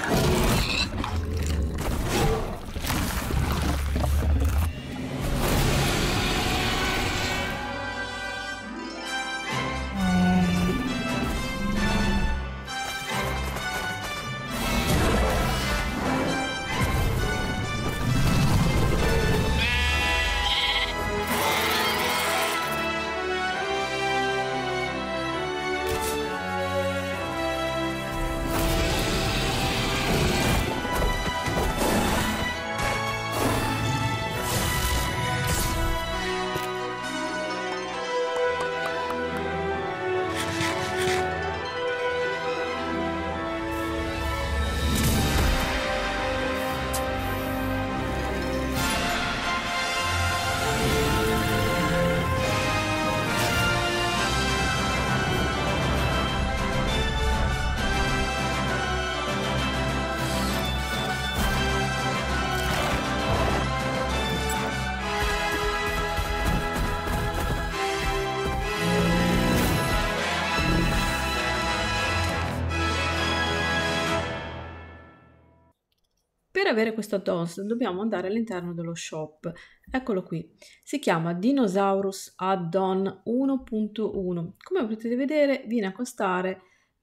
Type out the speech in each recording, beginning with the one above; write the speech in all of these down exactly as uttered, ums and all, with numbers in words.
Per avere questo add-ons dobbiamo andare all'interno dello shop. Eccolo qui, si chiama Dinosaurus Add-on uno punto uno. Come potete vedere viene a costare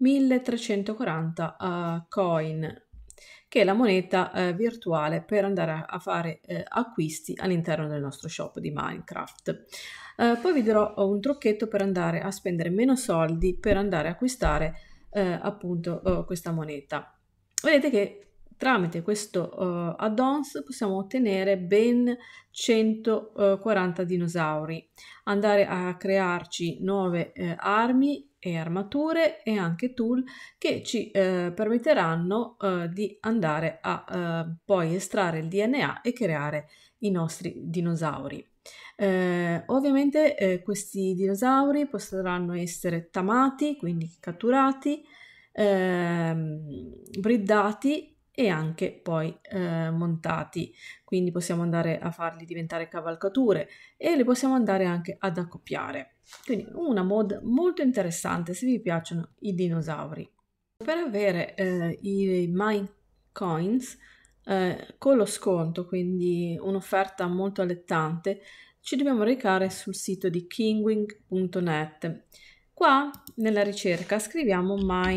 milletrecentoquaranta uh, coin, che è la moneta uh, virtuale per andare a, a fare uh, acquisti all'interno del nostro shop di Minecraft. Uh, poi vi darò un trucchetto per andare a spendere meno soldi per andare a acquistare uh, appunto uh, questa moneta. Vedete che tramite questo uh, add-ons possiamo ottenere ben centoquaranta dinosauri, andare a crearci nuove eh, armi e armature e anche tool che ci eh, permetteranno eh, di andare a eh, poi estrarre il D N A e creare i nostri dinosauri. Eh, ovviamente eh, questi dinosauri potranno essere tamati, quindi catturati, ehm, breedati e anche poi eh, montati, quindi possiamo andare a farli diventare cavalcature e li possiamo andare anche ad accoppiare. Quindi una mod molto interessante se vi piacciono i dinosauri. Per avere eh, i Minecoins eh, con lo sconto, quindi un'offerta molto allettante, ci dobbiamo recare sul sito di kingwing punto net. Qua nella ricerca scriviamo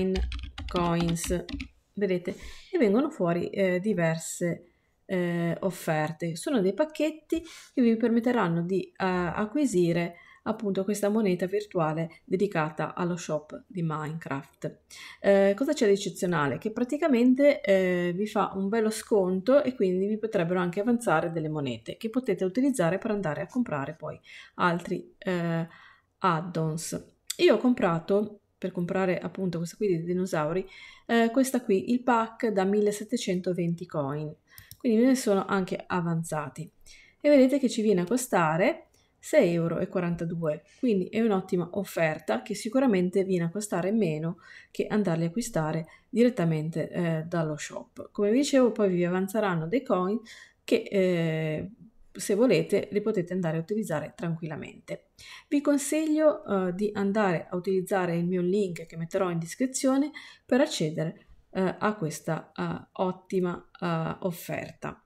Minecoins, vedete, e vengono fuori eh, diverse eh, offerte. Sono dei pacchetti che vi permetteranno di eh, acquisire appunto questa moneta virtuale dedicata allo shop di Minecraft. Eh, cosa c'è di eccezionale? Che praticamente eh, vi fa un bello sconto e quindi vi potrebbero anche avanzare delle monete che potete utilizzare per andare a comprare poi altri eh, add-ons. Io ho comprato, per comprare appunto questa qui dei dinosauri, eh, questa qui, il pack da millesettecentoventi coin, quindi me ne sono anche avanzati e vedete che ci viene a costare sei euro e quarantadue, quindi è un'ottima offerta che sicuramente viene a costare meno che andarli a acquistare direttamente eh, dallo shop. Come vi dicevo, poi vi avanzeranno dei coin che eh, se volete li potete andare a utilizzare tranquillamente. Vi consiglio uh, di andare a utilizzare il mio link che metterò in descrizione per accedere uh, a questa uh, ottima uh, offerta.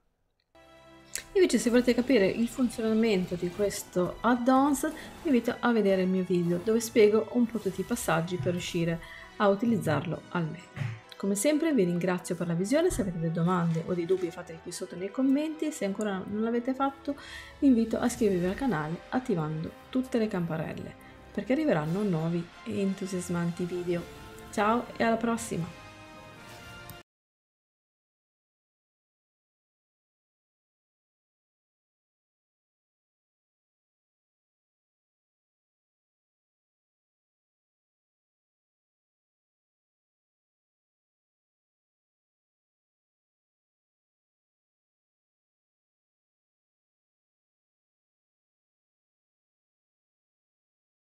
Invece se volete capire il funzionamento di questo add-ons vi invito a vedere il mio video dove spiego un po' tutti i passaggi per riuscire a utilizzarlo al meglio. Come sempre vi ringrazio per la visione, se avete delle domande o dei dubbi fateli qui sotto nei commenti, se ancora non l'avete fatto vi invito a iscrivervi al canale attivando tutte le campanelle perché arriveranno nuovi e entusiasmanti video. Ciao e alla prossima!